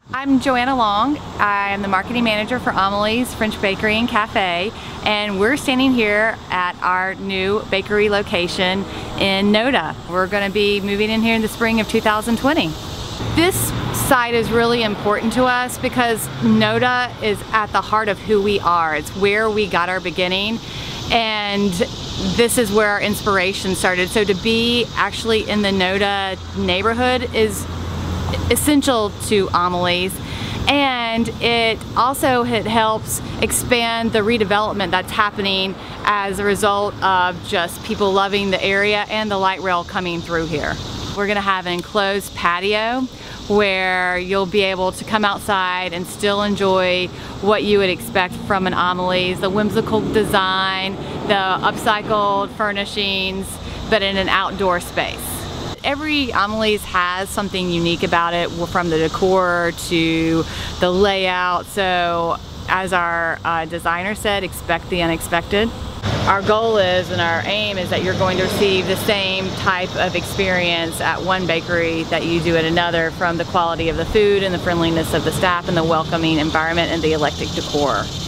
I'm Joanna Long. I am the marketing manager for Amelie's French Bakery and Cafe, and we're standing here at our new bakery location in NoDa. We're going to be moving in here in the spring of 2020. This site is really important to us because NoDa is at the heart of who we are. It's where we got our beginning, and this is where our inspiration started. So to be actually in the NoDa neighborhood is essential to Amelie's, and it helps expand the redevelopment that's happening as a result of just people loving the area and the light rail coming through here. We're going to have an enclosed patio where you'll be able to come outside and still enjoy what you would expect from an Amelie's, the whimsical design, the upcycled furnishings, but in an outdoor space. Every Amelie's has something unique about it, from the decor to the layout. So as our designer said, expect the unexpected. Our goal is, and our aim is, that you're going to receive the same type of experience at one bakery that you do at another, from the quality of the food and the friendliness of the staff and the welcoming environment and the eclectic decor.